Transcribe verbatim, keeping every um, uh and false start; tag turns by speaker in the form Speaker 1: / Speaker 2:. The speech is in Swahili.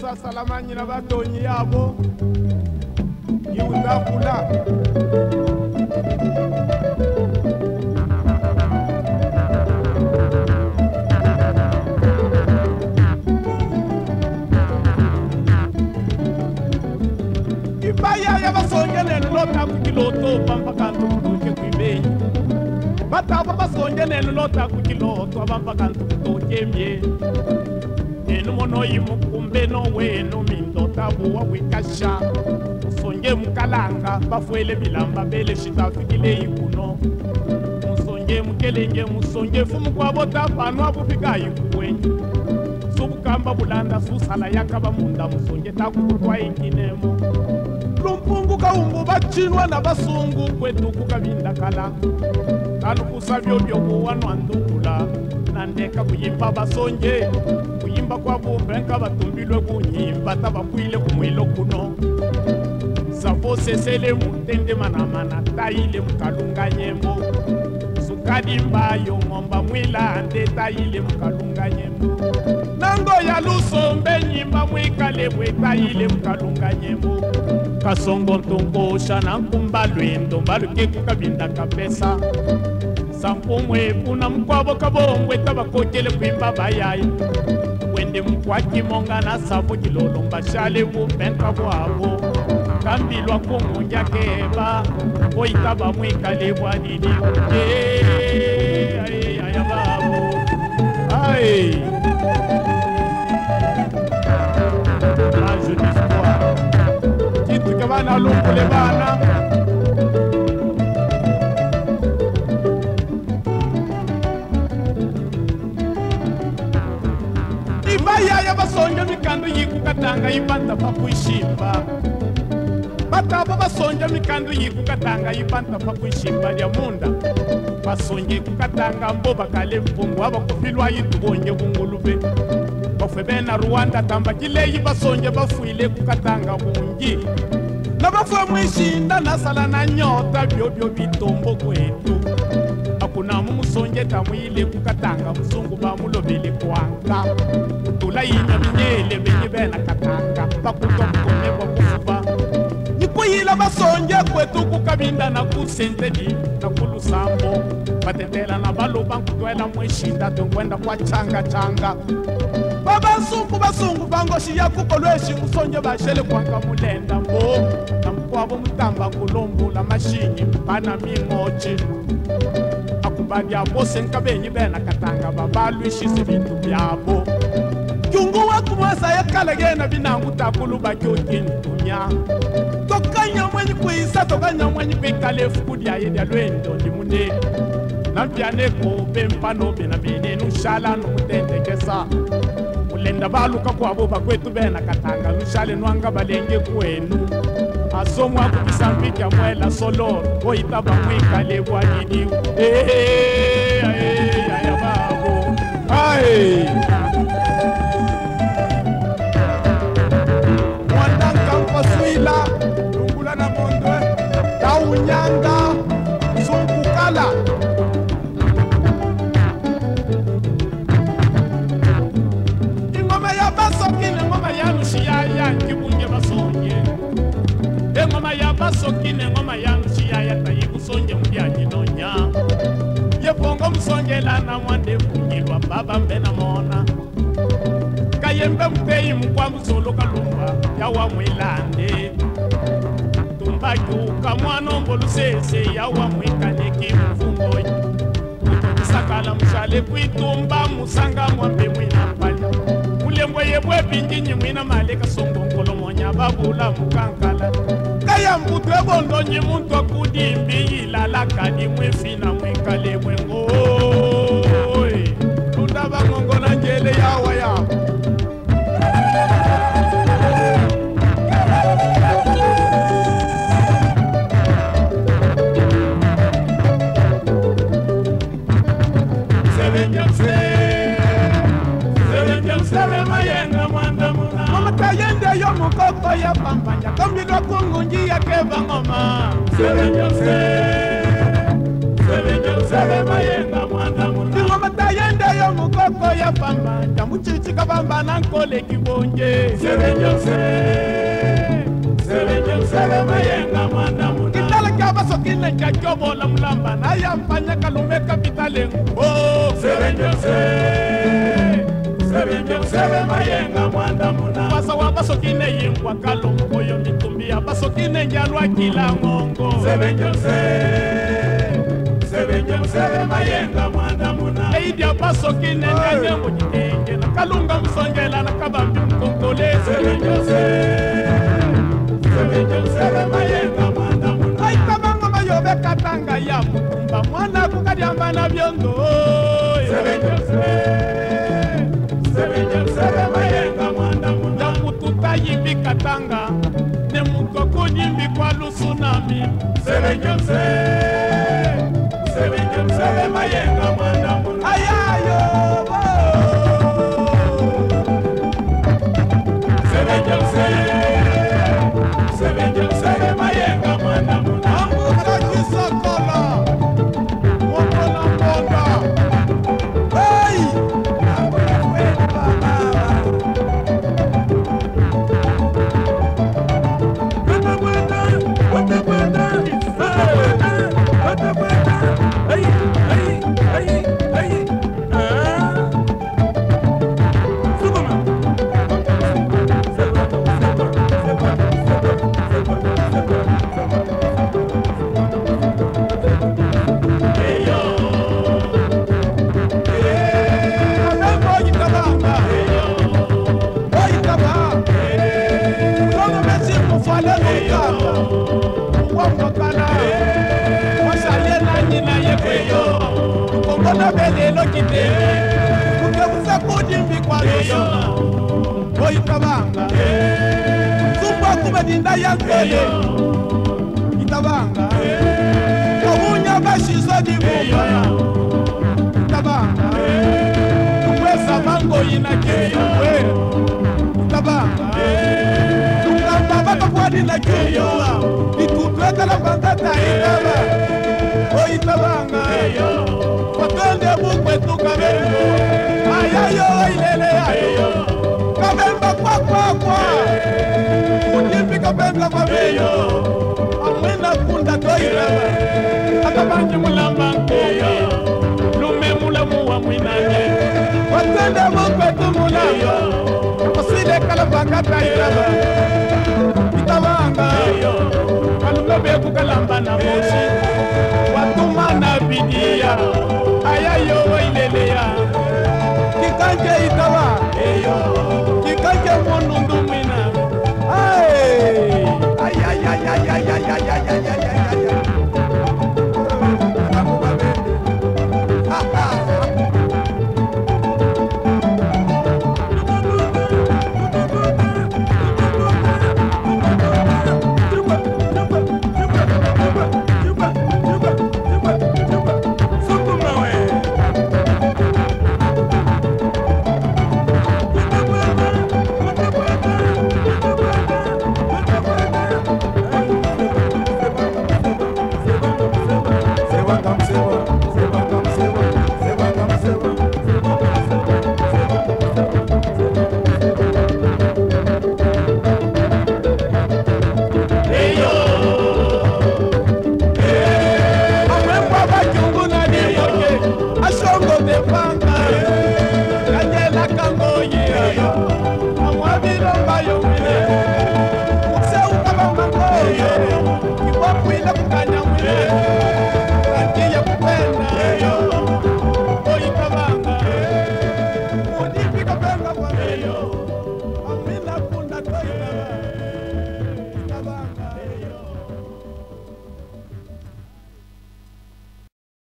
Speaker 1: Musa salamanyi na batonyi yabo yiundakula ibaya yabasongelelo lota kukiloto pampa kantu kuke kwibei bataba basongelelo lota kukiloto abampa kantu kuke mye enu mono yimukumbe no wenu mindo tabu wa wikasha musonge mukalanga bafuele bilamba bele shita fikile ikuno musonge mukelenge musonge fumu kwa bota panwa bufika yikuwenyu subukamba bulanda susala yakaba munda musonge takutwa ikinemo lumpungu kaumbu bachinwa na basungu kwetu kukabinda kala kanukusa byobyo kuwanwa ndukula nandeka kuyimba basonge kuyimba kwa bubenka batumbilwe kunyimba tabakwile kumwilo kuno safo sesele mutende manamana taile mukalunga nyembo sukadimba yo ngomba mwila ande taile mukalunga nyembo nango ya lusombe nyimba mwikale bwe taile mukalunga nyembo kasongo ntongo shana kumbalwendo mbaluke kukabinda kapesa sampumwe kuna mkwabo kabongwe tabakokele kwimba bayayi wende mkwaki monga na safu kilolo mbashale bubenka bwabo kambilwa kumunja keba oitaba mwikale bwanini ye ay ay babo ay la jeune histoire kitu kabana lukule bana ibaya yabasonje mikando yikukatanga ibanta pakuishimba bataba basonje mikando yikukatanga ibanta pakuishimba lya munda basonje kukatanga mboba kale mpungu abakufilwa yitubonje bungulube bafebe na Rwanda tamba kileyi basonje bafuile kukatanga bungi nabafwe mwishinda nasala na nyota byobyo bitombo kwetu akuna mumusonje tamwile kukatanga musungu bamulobele kwanga tula yinya binyele benye bena katanga bakutoka koneko kufuba nikuyila basonje kwetu kukabinda na kusentedi na kulusambo batendela na baloba kutwela mwishinda tongwenda kwa changa changa baba sungu basungu bangoshi yakukolweshi musonje bashele kwanga mulenda mbo na mkwabo mutamba kulombo la mashinyi bana mingochi akubadi abose nkabenyi bena katanga babalwishise bintu byabo kyungu wakumwasa yakalagena binangu takulu bakyokintunya tokanya mwenyi kuisa tokanya mwenyi kwikalefu kudya yedya lwendo ndimunde nampyaneko bempano bena bene nushala numutentekesa ulenda baluka kwabo bakwetu bena katanga nushale nwanga balenge kwenu asomwa kubisambika mwela soloro oitaba mwikale bwanini eh eh ya babo ai mwandanka mpasuila lungula na mondwe taunyanga sunkukala ingoma ya basokile ngoma ya nushiyaya kibunge basonye ngoma ya basokine ngoma ya nushiyaya tayibusonje mbyani nonya yepongo musongela na mwande fungilwa baba mbena mona kayembe mpeyi mukwa musolo kalumba yawa mwilande tumbaki mwana mbolusese yawa mwikaneki mfungo sakala mshale kwitumba musanga mwambe mwina pali mulembo yebwe binjinyi mwina maleka songo nkolo monya babula mukankala kaya mbutwe bondo nyi muntu akudimbi ilala kadi mwefina mwikale mwengo tundaba ngongo na njele yawa ya mukoko ya pampanya kombidwa kungunji ya keva ngoma serenjose serenjose mayenga mwana muna ngoma tayende yo mukoko Malambo ya pamba Jamuchichika pamba nankole kibonje Sebe Jose Sebe Jose mayenga mwana muna Kitala kaba sokine chachobo la mulamba Na yampanya kalume kapitale Oh Sebe Jose Sebe Jose mayenga mwana muna Pasa wabaso kine yingwa kalongo yo mitumbia Baso kine njalwa kila ngongo Sebe Jose Sebe Jose mayenga mwana muna Eidia baso kine nyanyango jitenge Na kalunga msongela na kabambi mkonkole Sebe Jose Sebe Jose mayenga mwana muna Ay kabanga mayobe katanga ya mutumba Mwana kukadiamba na biondo Sebe Jose Sebe Jose mayenga mwana muna Jamututa yimbi katanga Ne mutoko yimbi kwa lusunami Sebe Jose Sebe Jose mayenga mwana muna Ayayo Sebe Jose Sebe Jose mayenga mwana muna Ambuka kisokola Mokola mboga Hey Ambuka kwenda baba Kwenda kwenda Kwenda kwenda Kwenda kwenda Hey hey hey hey Ah Subama Mbona belelo kitende Ukebuza kujimbi kwa loso Oyi kabanga Zumba kumedinda ya nkole Itabanga Kabunya bashizo dibuba Itabanga Uweza mango ina kiwe Itabanga Tukamba baka kwa dina kiwa Itutweka la bandata itaba Oyi tabanga Watende bukwe tu kabembo Ayayo ilele ayo Kabemba kwa kwa kwa Kujimbi kabemba kwa beyo Amwena kunda toiraba Akabanji mulamba nkoga Lume mulamu wa mwinanye Watende bukwe tu mulamba Wasile kalabaka tairaba Itabanga Kalunga beku kalamba na moshi Watuma na bidia